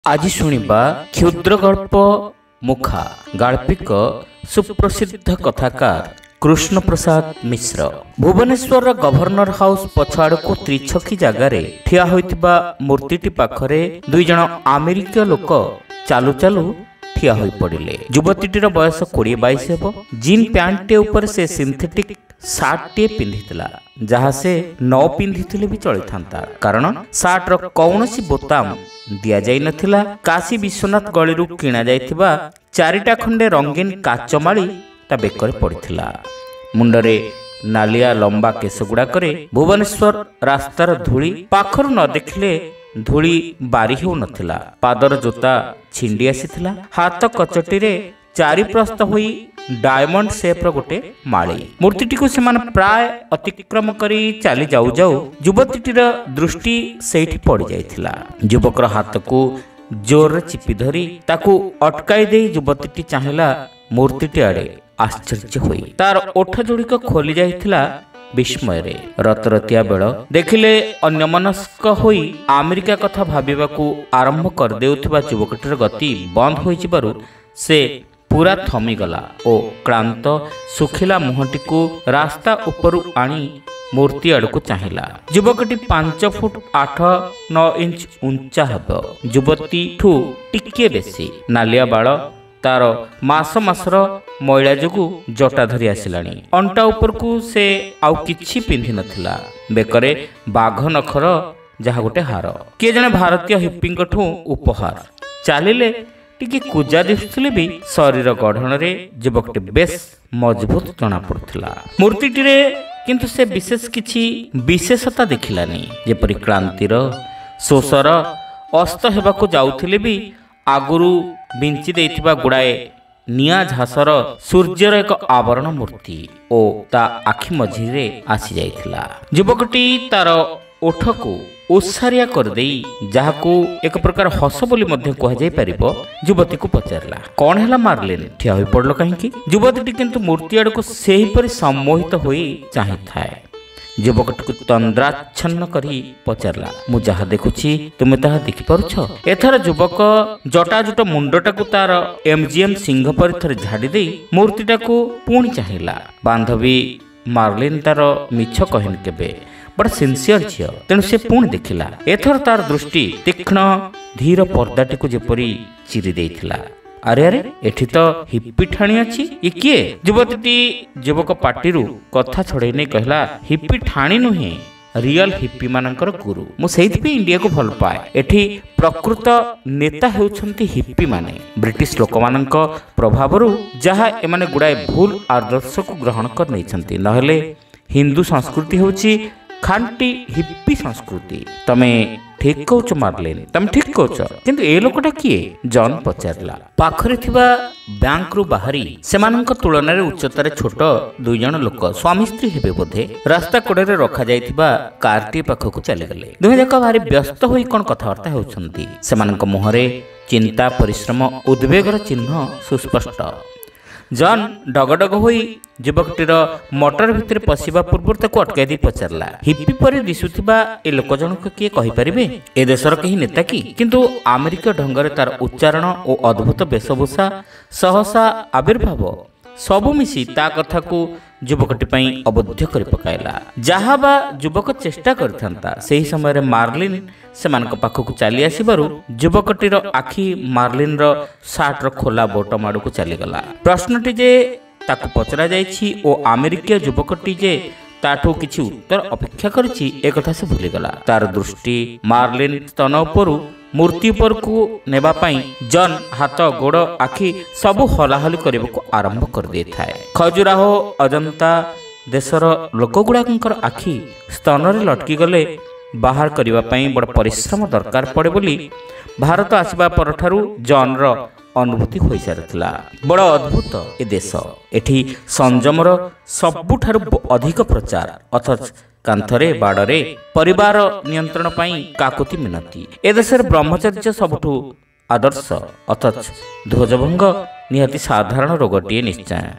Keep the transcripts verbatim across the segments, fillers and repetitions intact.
आज शुणिबा क्षुद्र गल्प मुखा गाल्पिक सुप्रसिद्ध कथाकार कृष्ण प्रसाद मिश्र। भुवनेश्वर गवर्नर हाउस पछाड़ को त्रिछकी जगार ठिया होइतिबा मूर्तिटी पाखरे दुई जन अमेरिकीय लोक चालू चालू ठिया होई पड़िले। युवतीटीर बयस कोड़े बैश हेब। जीन पैंटे ऊपर से सिंथेटिक सार्ट टे पिंधिथिला जहा से न पिंधिथिले भी चली थांता, कारण सार्ट रो कौनसी बोताम दिया जाई नथिला। काशी विश्वनाथ गळीरू किणा जाइथिबा चारिटा खंडे रंगीन काचमाली ता बेकरे पड़िथिला। मुंडरे नालिया लंबा केस गुड़ाकरे भुवनेश्वर रास्तार धूली पाखरु न देखले धूली बारी हेउ नथिला। पादर जोता छिंडी आसीथिला। हाथ कचटीरे चारि प्रस्थ होई डायमंड शेप रो गोटे माली। मूर्तिटी को सेमान प्राय अतिक्रम करी चली जाऊ जाऊ युवतीटीर दृष्टि सेठी पड़ जाइथिला। युवकर हाथ को जोर चिपी धरी ताकू अटकाई दे युवतीटी चाहिला मूर्तिटी आड़े। आश्चर्य होई तार ओठ जोड़िक खोली जाइथिला विस्मय रे। रतरतिया बेल देखिले अन्यमनस्क होई अमेरिका कथा भाबिबाकू आरंभ कर देउथिबा युवकटीर गति बंद होई जिबारु से पूरा थमीगला ओ क्लांत सुखिला मुहटी को रास्ता उपरू आनी मूर्ति आड़क चाहिला। युवकटी पांच फुट आठ नौ इंच उंचा हेब। युवती ठू टिके बेसी नालिया बाल तार मास मासर मैला जोगु जटा धरी आसिलानी। अंटा ऊपर को से आउ किछि पिंधि नथिला। बेकरे बाघ नखर जहा गोटे हार किए जने भारतीय हिप्पींकठू उपहार। चालिले टिके कुजा दिसुले भी शरीर गढ़न रे युवकटी बेस मजबूत जना पड़ुथिला। मूर्तिटी रे किंतु से विशेष किछि विशेषता देखिलानी। जेपरि क्लांतिर शोषर अस्त हेबाकू जाउथिले भी आगुरु बिंची देइथिबा गुड़ाए निया झासर सूर्यर एक आवरण मूर्ति ओ ता आखि मझिरे आसी जाइथिला। युवकटी तार ओठ को ओसारिया कर देई जहाकू एक प्रकार हस बोली मध्य कह जाई परिबो युवती को पचारला, कौन हैला मार्लिन ठिया होई पड़लो काहेकि? युवती किंतु मूर्ति आड़ को सेही परि सम्मोहित होई चाहि थाए। युवकटी को तंद्राच्छन्न करी पचारला, मु जहा देखुछि तुमे ताहा देखि पारुछ? एथर युवक जटाजुट मुंडटा को तार एमजीएम सिंह परि थरे झाड़ी देई मूर्तिटा को पुणी चाहिला। बांधवी मार्लिन तार मिछ कहिन केबे बड़ा सिंसियर झियो, तेणु से पुणी देखिला। एथर तार दृष्टि तीक्ष्ण धीर पर्दाटी को जेपरी चिरी देइथिला। अरे अरे एठी तो हिप्पी ठाणी अछि, ये किए? युवतीटी युवक पाटिरू कथा छड़े नै कहला, हिप्पी ठाणी नुहे रियल हिप्पी मानकर गुरु। मु सेइथि इंडिया को भल पाए। एठी प्रकृत नेता हेउछंती हिप्पी माने। ब्रिटिश लोक मानक प्रभावरू जहा एमाने गुडाए भूल आदर्श को ग्रहण कर नै छंती, नहले हिंदू संस्कृति होछि खांटी हिप्पी संस्कृति। तमे ठीक कहूच मार्लिन, तमे ठीक कहूच, किंतु ए लोकटा किए? जॉन पचारला। पाखरे थिबा बैंक रु बाहरी सेमानंक तुलना रे उच्चतारे छोट दुई जन लोक स्वामी स्त्री हेबे बोधे रास्ता कोडे रे रखा जाइथिबा कारटी पाखकु चली गले। दुहे जाक भारी व्यस्त होई कोन कथावार्ता हेउछंती। सेमानंक मुहरे चिंता परिश्रम उद्वेगर चिन्ह सुस्पष्ट। जॉन डगडग होई युवकटीर मोटर भितर पशिबा पूर्व ताको अटकाई दी पचारला, हिप्पी परि दिसुथिबा ए लोक जनक किए कहि परिबे? ए देशर केही नेता की? किंतु अमेरिका ढंगरे तार उच्चारण ओ अद्भुत वेशभूषा सहसा आविर्भाव सबु मिसी ता कथा को युवकटी पई अबोध्य करि पकाइला। जहा बा युवक चेष्टा करथांता सेही समय रे मार्लिन सेमानक पाखकु चली आसीबारु युवकटीर आखि मार्लिन रो सार्ट रो खोला बटम आडू को चली गला। प्रश्नटी जे ताकु पचरा जाइछि ओ अमेरिकीय युवकटी जे ताठू किछि उत्तर अपेक्षा करछि ए कथा से भूली गला। तार दृष्टि मार्लिन स्तन उपरु मूर्ति पर को नेबा पाई जन हाथ गोड़ आखि सबु हलाहली करबा आरंभ कर दे थाए। खजुराहो अजंता देशर लोकगुड़ाकर आखि स्तन रे लटकी गले बाहर करबा पाई बड़ परिश्रम दरकार पड़े बोली भारत आसीबा परठारु जॉन रो अनुभूति होई सारथिला। बड़ अद्भुत ए देश, एठी संयमर सबुठारु अधिक प्रचार, अथच कांथरे बाड़रे परिवार नियंत्रण पाई काकुति मिनती। ए देशर ब्रह्मचर्य सबुठु आदर्श, अथच ध्वजभंग निहाती साधारण रोगटीए निश्चय।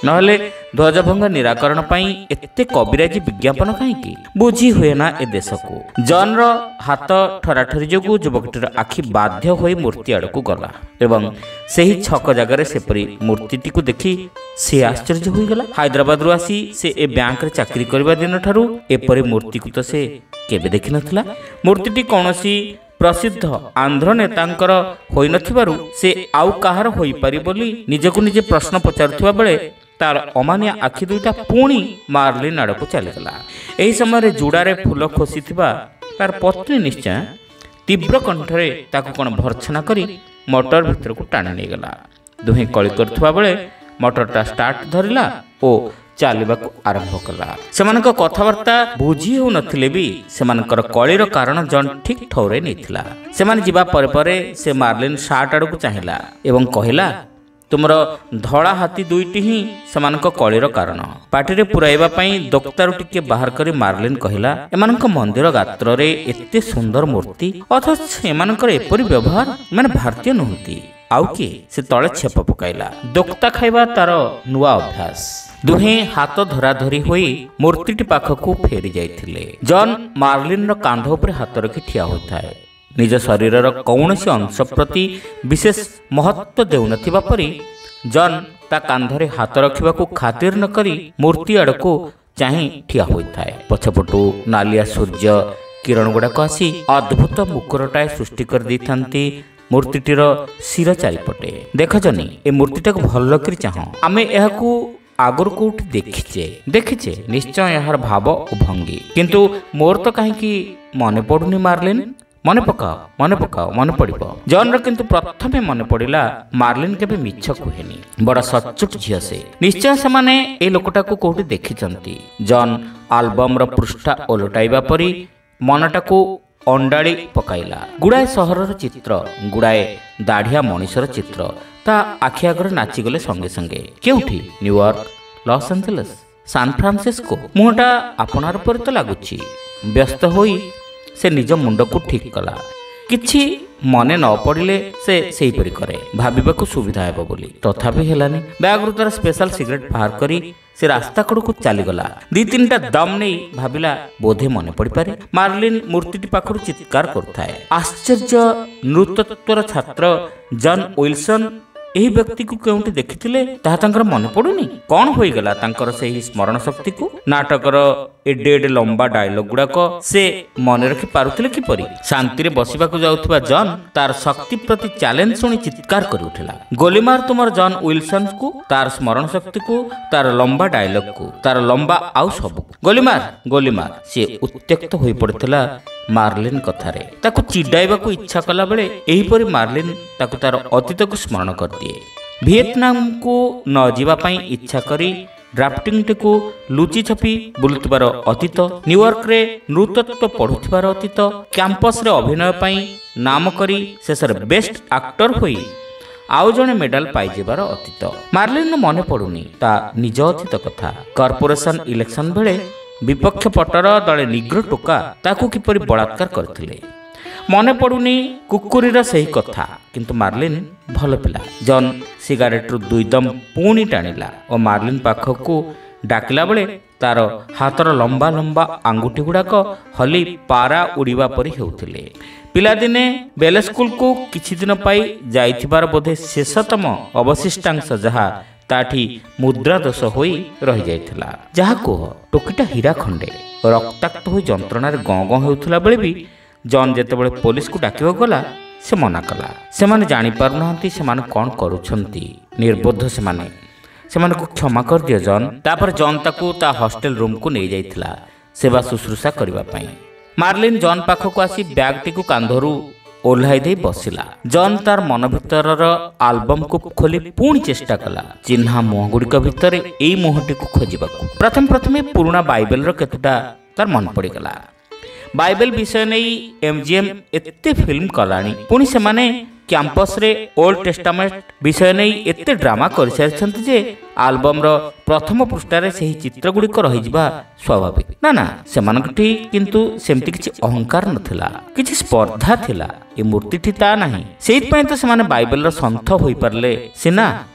नहले ध्वजभंग निराकरण पाई एते कबिराजी विज्ञापन कहीं बुझी हुए ना ए देश को। जॉन रो हाथ ठराठरी जोगु युवकटीर आखि बाध्य होई मूर्ति आड़ को गला एवं सही छक जगार सेपरी मूर्तिटी को देखी से आश्चर्य हो गला। हैदराबाद रु आसी से ए बैंक रे चाकरी करबा दिन ठारू एपरी मूर्ति को तो से केबे देखि नथिला। मूर्तिटी कोनोसी प्रसिद्ध आंध्र नेतांकर होई नथिबारु से आउ काहार होई पारि बोली निजको निजे प्रश्न पचारुथिबा बेले तार अमानिया आखि दुईटा पुणी मार्लिन आड़ को चलीगला। एही समय जुड़ारे फूल खोसीथिबा तार पत्नी निश्चय तीव्र कंठरे ताकु कोन भर्छना करी मोटर भितर को टाणी नेगला। दुहे कଳି करथुबा बेले मोटरटा स्टार्ट धरिला ओ चालिबाकू आरंभ कला। सेमानक कथाबार्ता बुझी हो नथिले भी सेमानकर कळीर कारण जन ठीक ठौरे नैथिला। सेमान जिबा परे परे से मार्लिन शार्ट आड़ को चाहिला एवं कहिला तुमर धड़ा हाथी दुईटी ही सेमानक कळीर कारण। पाटिरे पुराइबा पई दोक्तारु टिके बाहर करी मार्लिन कहिला एमानक मंदिर गात्र रे एते सुंदर मूर्ति अथच एमानकर एपरि व्यवहार माने भारतीय नहंती आउ कि से तळे छेप पकाइला। दोक्ता खाइबा तार नुआ अभ्यास। दुहे हाथ धरा धरी होई मूर्तिटी पाखकू फेरी जाइथिले। जॉन मार्लिन रो कांध उपरे हाथ रखी ठिया होइथाए। निज शरीरर कौनसी अंश प्रति विशेष महत्व देउनथिबा परी जॉन ता कांधरे हाथ रखिबाकू खातिर न करी मूर्ति आड़कू चाही ठिया होइथाए। पछपटू नालिया सूर्य किरण गुड़ाक आसी अद्भुत मुकुरटाए सृष्टि कर दैथांती मूर्तिटीर शिर चारिपटे। देख जनी ए मूर्तिटाक भल करी चाह आमे एहाकू आगुर कोठी देखिचे देखिचे निश्चय यार भाव और भंगी किंतु मोर तो कहीं मने पड़ुनी मार्लिन मने पकाओ मने पकाओ मने पड़िबो। जॉन र किंतु प्रथमे मने पड़िला मार्लिन केबे मिछ कुहेनी बड़ा सचुट झिया से निश्चय से माने ए लोकटा को कोठी देखिचंती। जॉन एल्बम र पृष्ठा ओलटाइबा परी मनटाको अंडाड़ी पकाइला। गुड़ाए सहरर चित्र गुड़ाए दाढ़िया मनीषर चित्र ता आखि आगर नाचीगले संगे संगे केउठी New York Los Angeles San Francisco मुहटा आपनार पर तो लागुची। व्यस्त होई से निज मुंड को ठीक कला किछि मने न पड़िले से सेही परि करे भाबिबाकू सुविधा हेबो बोली तथापि हेलानी। बैग रु तार स्पेशल सिगरेट बाहर करी से रास्ता कड़ को चली गला। दी तीनटा दम नहीं भाविला बोधे मने पड़ी पारे मार्लिन मूर्तिटी पाखरु चित्कार करथाए। आश्चर्य नृतत्वर छात्र जॉन विल्सन एही व्यक्ति को केउंटी देखिथिले ताहा तांकर मन पडुनी कोन होई गला तांकर सेही स्मरण शक्ति को नाटकर एडे एडे लंबा डायलॉग गुड़ाक से मन रखि पारुथिले किपरि। शांति रे बसिबाकू जाउथबा जॉन तार शक्ति प्रति चैलेंज सुनी चित्कार करि उठिला गोलीमार तुमर जॉन विल्सन को तार स्मरण शक्ति को तार लंबा डायलॉग को तार लंबा आउ सब गोलीमार गोलीमार से उत्त्यक्त होई पड़थिला मार्लिन कथारे ताकू चिडाइबाकू इच्छा कला बेले एही परि मार्लिन ताकू तार अतीत को स्मरण कर दिए। वियतनाम को न जीवा पाई इच्छा करी ड्राफ्टिंग टी को लुचि छपी बुलुतबार अतीत न्यूयॉर्क रे नृतत्व पढ़ुथिबार अतीत कैंपस रे अभिनय पाई नाम करी शेषर बेस्ट एक्टर होई आउ जणे मेडल पाई जेबार अतीत मार्लिन मने पड़ुनी ता निज अतीत कथा। कॉर्पोरेशन इलेक्शन बेले विपक्ष पटर दले निग्र टोका ताकू किपरि बलात्कार करथिले मने पड़ुनी कुकुरीर सही कथा किंतु मार्लिन भल पिला। जॉन सिगारेट रु दुई दम पुणी टाणिला और मार्लिन पाखकू डाकिला बेले तार हाथर लंबा लंबा आंगुठी गुड़ाक हली पारा उड़ीबा परि हेउथिले। पिलादिने बेले स्कूल को किछि दिन पाई जाइथिबार बोधे शेषतम अवशिष्टांश जहा ताठी मुद्रा दोष होई रही जाइथिला जहा को टोकीटा हीरा खंडे रक्ताक्त होई जंत्रणार गं गं हेउथिला बेले भी जॉन जेतेबेले पुलिस को डाकिबा गला से मना कला। से माने जानि पारुनांती से माने कोन करूछंती निर्बोध से माने से माने को क्षमा कर दियो जॉन। तापर जॉन ताकू ता हॉस्टल रूम को नै जाइथिला सेवा शुश्रूषा करबा पई। मार्लिन जॉन पाखको आसी बैग टी को कांधरू ओल्हाई दे बसिला। जॉन तार मन भितरर एल्बम को खोली पुणी चेष्टा कला चिन्हा मुह गुड़िक भितर एई मुहटी को खोजिबाकू। प्रथम प्रथमे पुराना बाइबल र केतुटा तार मन पड़ी गला। बाइबल विषय नहीं एमजीएम एते फिल्म कलानी पुणी से माने कैंपस रे ओल्ड टेस्टामेंट विषय नहीं एते ड्रामा कर सारिछंती जे एल्बम रो प्रथम पृष्ठारे सही चित्र गुड़िक रही जिबा स्वाभाविक ना ना सेमानकठी किंतु सेमती किछि अहंकार नथिला किछि स्पर्धा थिला ए मूर्तिठी ता नाही सेइत पय तो सेमाने बाइबल रो संथ होई परले सिना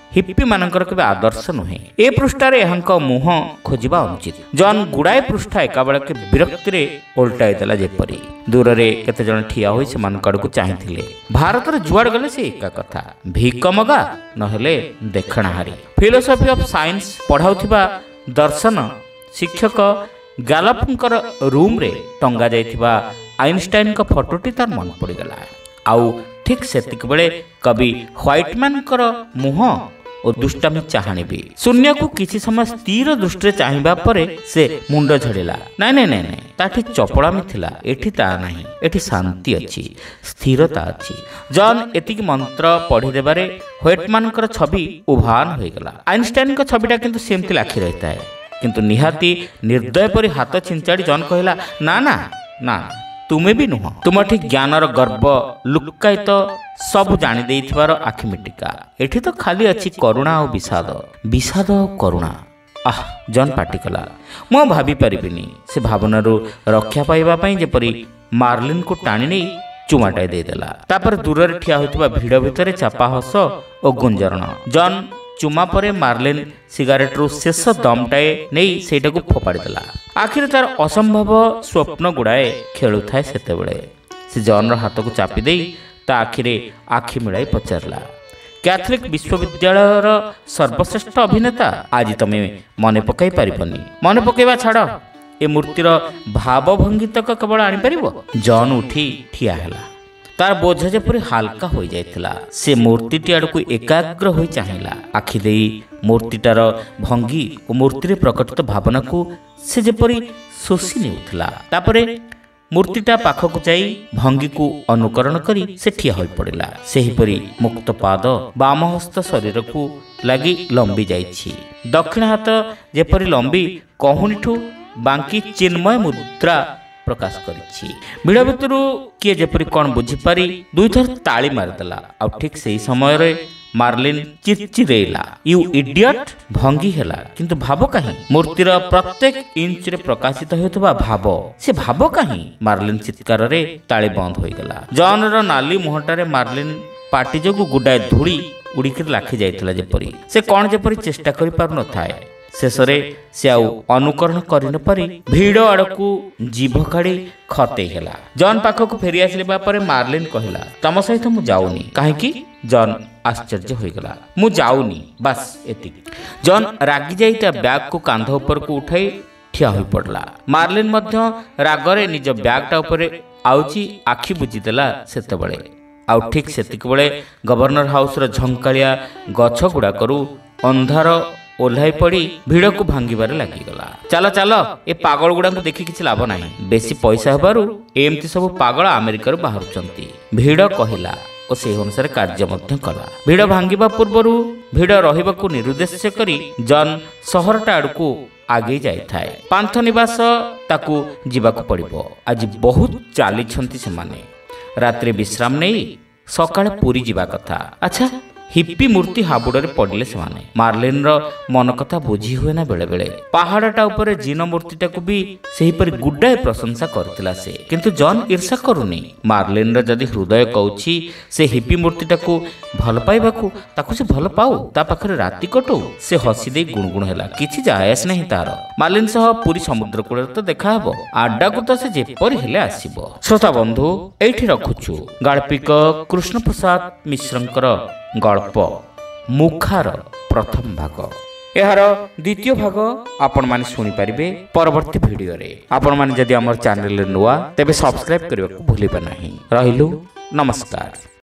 हिप्पी मानकर केबे आदर्श नुहे। ए पृष्ठारे एहांक मुह खोजिबा अनुचित। जॉन गुड़ाए पृष्ठा एका बेलके विरक्ति रे ओल्टाई देला जेपरी। दूर रे केते जण ठिया होई से मान कडकु चाहिथिले। भारत रे जुआड गले से एका कथा, भिक मगा नहेले देखणाहारी। फिलोसफी ऑफ साइंस पढ़ाउथिबा दर्शन शिक्षक गालफकर रूम रे टंगा जाइथिबा आइनस्टाइन का फोटोटी तार मन पड़ गला। आउ ठीक सेतिक बेले कवि व्हाइटमैन कर मुह और दुष्टामी चाहाणी भी शून्य को किसी समय स्थिर दृष्टि चाहिबा परे से मुंड झड़िला। नाइ नाइ नाइ नाइ ताठी चपड़ामी थिला, एठी ता नाही, एठी शांति अछि, स्थिरता अछि। जॉन एतिक मंत्र पढ़ी देबारे व्हाइटमैन कर छवि उभान होई गला। आइनस्टाइन का छविटा किंतु सेमति लाखी रहता है, किंतु निहाती निर्दय परि हाथ चिंचाड़ी जॉन कहला ना ना ना तुमे भी नुह, तुम ठीक ज्ञानर गर्व लुक्कायित सब जानी देइथिबार आखि मिटिका। एठी तो खाली अछि करुणा और विषाद, विषाद और करुणा। आह जॉन पाटी कला, मो भाभी परिबिनी से भावनारू रक्षा पाइबा पई जेपरि मार्लिन को टाणी नै चुमाटाई दे देला। तापर दूर रे ठिया होइतबा भिड़ भितरे चापा हस और गुंजरण। जॉन चुमा परे मार्लिन सिगारेट रु शेष दमटाए नहीं सेटा को फोपाड़ी देला। आखिर तार असंभव स्वप्न गुड़ाए खेलु थाए सेतेबेले से जॉन रो हाथ को चापी देई ता आखिरे आखि मिलाई पचारला, कैथोलिक विश्वविद्यालय सर्वश्रेष्ठ अभिनेता आज तमे मने पकाई पारिबनी? मने पकाइबा छाड़, ए मूर्तिर भावभंगी तक केवल आनी परिबो? जॉन उठी ठिया हैला। तार बोझ जेपरि हालका हो जाइथिला। से मूर्तिटी आड़कू एकाग्र होई चाहिला। आखि देई मूर्तिटार भंगी और मूर्ति रे प्रकटित भावना को से जेपरि शोषी नेउथिला। तापरे मूर्तिटा पाखकु जाई भंगी को अनुकरण करी से ठिया होई पड़िला। सेहिपरि मुक्त पाद बाम हस्त शरीर को लागी लंबी जाइछि। दक्षिण हाथ जेपरि लंबी कहुनिठू बांकी चिन्मय मुद्रा प्रकाश करिछि। भिड़ भितरु किए जेपरि कोन बुझी पारी दुई थर ताली मारदेला। आ ठीक सेही समय रे मार्लिन चिरचिरेला, यू इडियट भंगी हैला। किंतु भाव काहे? मूर्तिर प्रत्येक इंच रे प्रकाशित होतबा भाव, से भाव काहे? मार्लिन चित्कार रे ताली बंद होई गला। जॉन रो नाली मुहटारे मार्लिन पार्टी जोगु गुडाए धूली उड़िक लाखी जाइतला जेपरि। से कोन जेपरि चेष्टा करि पार न थाए। शेषरे से आउ अनुकरण करि न पारि भिड़ आड़कू जीभ काढ़ी खते हैला। जॉन पाखक फेरी आसिले परे मार्लिन कहला, तम सहित मु जाउनी। काहेकि? जॉन आश्चर्य होई गला। मु जाउनी, बस एतिक। जॉन रागी जाई ता बैग को कांध ऊपर को उठाई ठिया होई पड़ला। मार्लिन मध्य रागरे निज बैगटा ऊपर आउची आखि बुझी देला। सेतेबेले आउ ठीक सेतिक बेले गवर्नर हाउस रो झंकालिया गछ गुडा करू अंधार ओल्हाई पड़ी भिड़ को भांगिबार लागिगला। चल चल ए पागल गुड़ा को देखि किछि लाभ नाही। बेसी पैसा हेबारु एमती सब पागल अमेरिका रो बाहरुचंती। भिड़ कहिला और से अनुसार कार्य मध्य कला। भिड़ भांगिबा पूर्वरु भिड़ रहिबाकू निरुद्देश्य करी जॉन सहरटा आड़कू आगे जाई थाए। पांथ निवास ताकू जीवाकू पड़िबो। आज बहुत चालिछंती से माने। रात्रि विश्राम नहीं सकाळे पूरी जीवा कथा। अच्छा हिप्पी मूर्ति हाबुडरे पड़िले से माने। मार्लिन रो मन कथा बुझी हुए ना बेले बेले। पहाड़टा ऊपर जीन मूर्तिटा को भी सही पर गुड्डाए प्रशंसा करथिला से, किंतु जॉन ईर्षा करूनी। मार्लिन रो जदी हृदय कहूची से हिप्पी मूर्तिटा को भल पाइबाकू ताकू से भल पाऊ, ता पाखरे राति कटो। से हसी दे गुणगुण हैला, किछि जायस नहीं तार। मार्लिन सह पूरी समुद्र कूल तो देखा हबो, आड्डा को तो से जेपरि हेले आसीबो। श्रोता बंधु एठी रखुछु गाल्पिक कृष्ण प्रसाद मिश्रंकर गल्प मुखार प्रथम भाग। यार द्वितीय भाग आपण माने सुनी पारिबे परवर्ती वीडियो रे। आपण माने जदि हमर चैनल नुआ तेबे सब्सक्राइब करबा को भूलिबा नाही। रहिलु नमस्कार।